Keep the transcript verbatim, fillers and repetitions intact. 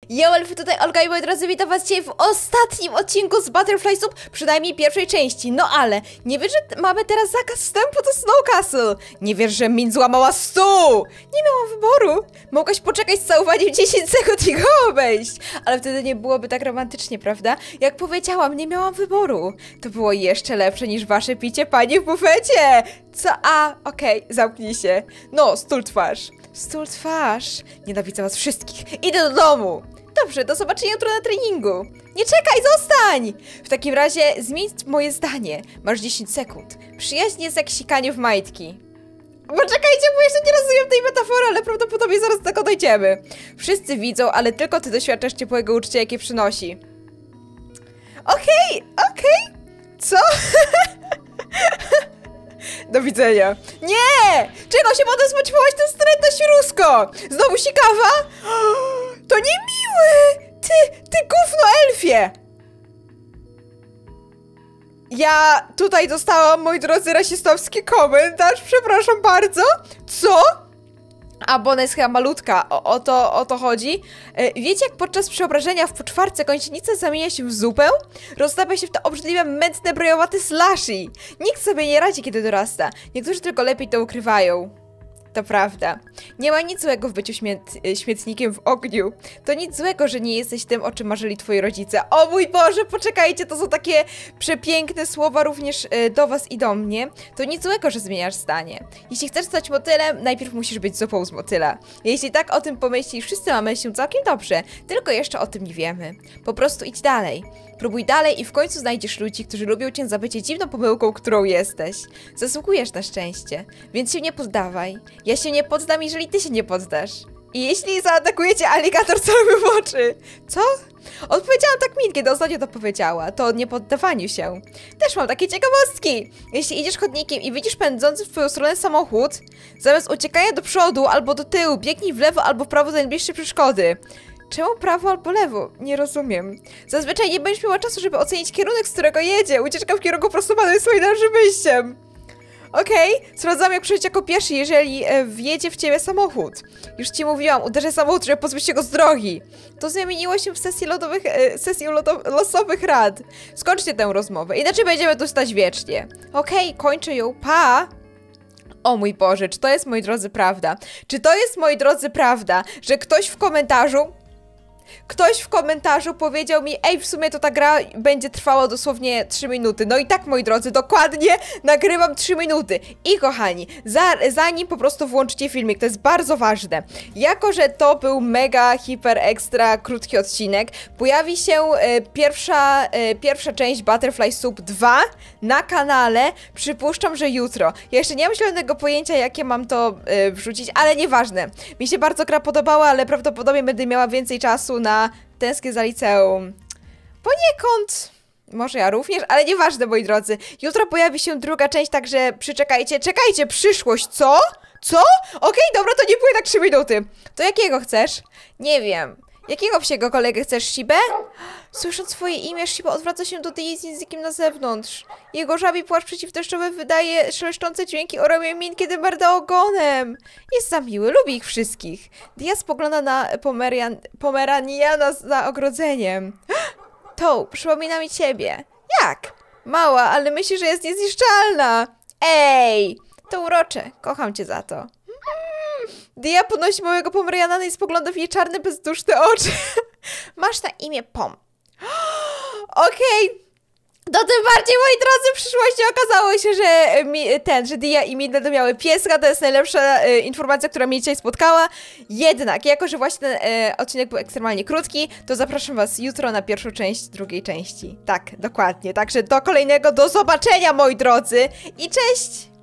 Yo, elfy, tutaj Olga i moi drodzy, witam was dzisiaj w ostatnim odcinku z Butterfly Soup, przynajmniej pierwszej części. No ale, nie wiesz, że mamy teraz zakaz wstępu do Snow Castle. Nie wiesz, że Min złamała stół. Nie miałam wyboru. Mogłaś poczekać z całowaniem dziesięć sekund i go obejść. Ale wtedy nie byłoby tak romantycznie, prawda? Jak powiedziałam, nie miałam wyboru. To było jeszcze lepsze niż wasze picie pani w bufecie. Co? A, okej, okay, zamknij się. No, stół twarz. Stół twarz. Nienawidzę was wszystkich. Idę do domu. Dobrze, do zobaczenia jutro na treningu. Nie czekaj, zostań! W takim razie zmień moje zdanie. Masz dziesięć sekund. Przyjaźń jest jak sikanie w majtki. Poczekajcie, bo jeszcze nie rozumiem tej metafory, ale prawdopodobnie zaraz do tego dojdziemy. Wszyscy widzą, ale tylko ty doświadczasz ciepłego uczucia, jakie przynosi. Okej, okay, okej. Okay. Co? Do widzenia. Nie! Czego się potem spodziewałaś, ten wstrętna świrusko? Znowu sikawa? To niemiły! Ty, ty gówno elfie! Ja tutaj dostałam, moi drodzy, rasistowski komentarz, przepraszam bardzo. Co? A, bo ona jest chyba malutka, o, o, to, o to chodzi. E, wiecie, jak podczas przeobrażenia w poczwarce kończynica zamienia się w zupę? Roztapia się w te obrzydliwe, mętne, brojowate slushy. Nikt sobie nie radzi, kiedy dorasta. Niektórzy tylko lepiej to ukrywają. To prawda. Nie ma nic złego w byciu śmiet śmietnikiem w ogniu. To nic złego, że nie jesteś tym, o czym marzyli twoi rodzice. O mój Boże, poczekajcie, to są takie przepiękne słowa również y, do was i do mnie. To nic złego, że zmieniasz zdanie. Jeśli chcesz stać motylem, najpierw musisz być zupą z motyla. Jeśli tak o tym pomyślisz, wszyscy mamy się całkiem dobrze. Tylko jeszcze o tym nie wiemy. Po prostu idź dalej. Próbuj dalej i w końcu znajdziesz ludzi, którzy lubią cię za bycie dziwną pomyłką, którą jesteś. Zasługujesz na szczęście, więc się nie poddawaj. Ja się nie poddam, jeżeli ty się nie poddasz. I jeśli zaatakujecie aligator cały w oczy. Co? Odpowiedziałam tak Min, kiedy ostatnio to powiedziała. To o niepoddawaniu się. Też mam takie ciekawostki. Jeśli idziesz chodnikiem i widzisz pędzący w twoją stronę samochód, zamiast uciekania do przodu albo do tyłu, biegnij w lewo albo w prawo do najbliższej przeszkody. Czemu prawo albo lewo? Nie rozumiem. Zazwyczaj nie będziesz miała czasu, żeby ocenić kierunek, z którego jedzie. Ucieczka w kierunku prostopadłym jest swoim naszym wyjściem. Okej, okay. Sprawdzam, jak przejść jako pieszy, jeżeli e, wjedzie w ciebie samochód. Już ci mówiłam, uderzę samochód, żeby pozbyć się go z drogi. To zamieniło się w sesji lodowych, e, sesji losowych rad. Skończcie tę rozmowę, inaczej będziemy tu stać wiecznie. Okej, okay, kończę ją, pa! O mój Boże, czy to jest, moi drodzy, prawda? Czy to jest, moi drodzy, prawda, że ktoś w komentarzu Ktoś w komentarzu powiedział mi, ej, w sumie to ta gra będzie trwała dosłownie trzy minuty. No i tak, moi drodzy, dokładnie nagrywam trzy minuty. I kochani, za, zanim po prostu włączycie filmik, to jest bardzo ważne. Jako że to był mega, hiper, ekstra krótki odcinek, pojawi się e, pierwsza, e, pierwsza część Butterfly Soup dwa na kanale. Przypuszczam, że jutro. Ja jeszcze nie mam zielonego pojęcia, jakie mam to e, wrzucić, ale nieważne. Mi się bardzo gra podobała, ale prawdopodobnie będę miała więcej czasu na tęsknię za liceum. Poniekąd, może ja również, ale nieważne, moi drodzy. Jutro pojawi się druga część, także przyczekajcie. Czekajcie, przyszłość, co? Co? Okej, okay, dobra, to nie były tak trzy minuty. To jakiego chcesz? Nie wiem. Jakiego psiego kolegę chcesz, Shibę? Słysząc swoje imię, Shiba odwraca się do Dii z językiem na zewnątrz. Jego żabi płaszcz przeciwdeszczowy wydaje szeleszczące dźwięki o ramię Min, kiedy merda ogonem. Jest za miły, lubi ich wszystkich. Dia spogląda na Pomerian Pomeraniana za ogrodzeniem. To, przypomina mi ciebie. Jak? Mała, ale myśli, że jest niezniszczalna. Ej, to urocze. Kocham cię za to. Dia podnosi małego Pomeriana i spogląda w jej czarne, bezduszne oczy. Masz na imię Pom. Okej. Okay. To tym bardziej, moi drodzy, w przyszłości okazało się, że mi, ten, że Dia i Min będą miały pieska. To jest najlepsza e, informacja, która mnie dzisiaj spotkała. Jednak, jako że właśnie ten e, odcinek był ekstremalnie krótki, to zapraszam was jutro na pierwszą część drugiej części. Tak, dokładnie. Także do kolejnego, do zobaczenia, moi drodzy. I cześć!